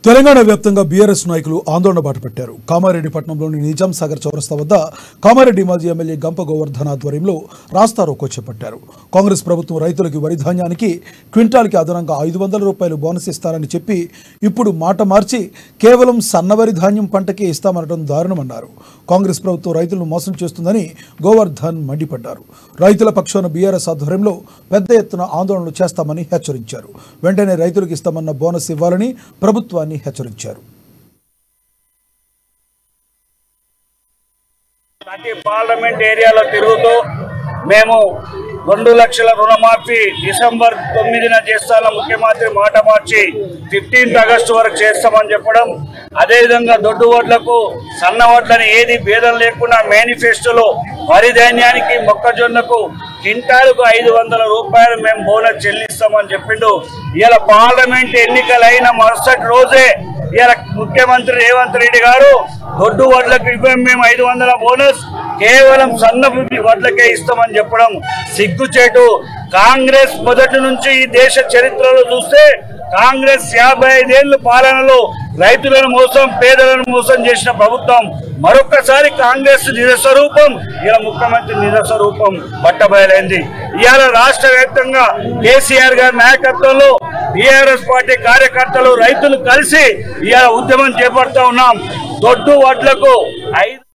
తెలంగాణ వ్యాప్తంగా బీఆర్ఎస్ నాయకులు ఆందోళన బాటపట్టారు. కామారెడ్డి పట్టణంలోని నిజాం సాగర్ చౌరస్తా వద్ద కామారెడ్డి మాజీ ఎమ్మెల్యే గంప గోవర్ధన్ ఆధ్వర్యంలో రాస్తారోకో చేపట్టారు. కాంగ్రెస్ ప్రభుత్వం రైతులకు వరి ధాన్యానికి క్వింటాల్కి అదనంగా 500 రూపాయలు బోనస్ ఇస్తారని చెప్పి ఇప్పుడు మాట మార్చి కేవలం సన్నవరి ధాన్యం పంటకే ఇస్తామనడం దారుణమన్నారు. కాంగ్రెస్ ప్రభుత్వం రైతులను మోసం చేస్తుందని గోవర్ధన్ మండిపడ్డారు. రైతుల పక్షాన బీఆర్ఎస్ ఆధ్వర్యంలో పెద్ద ఎత్తున ఆందోళనలు చేస్తామని హెచ్చరించారు. వెంటనే రైతులకు ఇస్తామన్న బోనస్ ఇవ్వాలని ప్రభుత్వాన్ని హెచ్చరించారు. ప్రతి పార్లమెంట్ ఏరియాలో తిరుగుతూ మేము 2 లక్షల రుణమాఫీ డిసెంబర్ 9న చేస్తాన ముఖ్యమంత్రి మాట మార్చి 15 ఆగస్టు వరకు చేస్తామని చెప్పడం, అదేవిధంగా దొడ్డు వడ్లకు సన్న వడ్లని ఏది భేదం లేకుండా మేనిఫెస్టోలో వరి ధాన్యానికి మొక్కజొన్నకు క్వింటాలకు 500 రూపాయలు మేము బోనస్ చెల్లిస్తామని చెప్పిండు. ఇలా పార్లమెంట్ ఎన్నికలైన మరుసటి రోజే ఇలా ముఖ్యమంత్రి రేవంత్ రెడ్డి గారు దొడ్డు వడ్లకు ఇవ్వం మేము 500 బోనస్ కేవలం సన్న వడ్లకే ఇస్తామని చెప్పడం సిగ్గుచేటు. కాంగ్రెస్ మొదటి నుంచి ఈ దేశ చరిత్రలో చూస్తే కాంగ్రెస్ 55 ఏళ్ల పాలనలో రైతులను మోసం పేదలను మోసం చేసిన ప్రభుత్వం. మరొకసారి కాంగ్రెస్ నిజస్వరూపం ఇలా ముఖ్యమంత్రి నిజస్వరూపం బట్టబయలైంది. ఇవాళ రాష్ట్ర వ్యాప్తంగా కేసీఆర్ గారి నాయకత్వంలో బీఆర్ఎస్ పార్టీ కార్యకర్తలు రైతులు కలిసి ఇవాళ ఉద్యమం చేపడతా ఉన్నాం. దొడ్డు వడ్లకు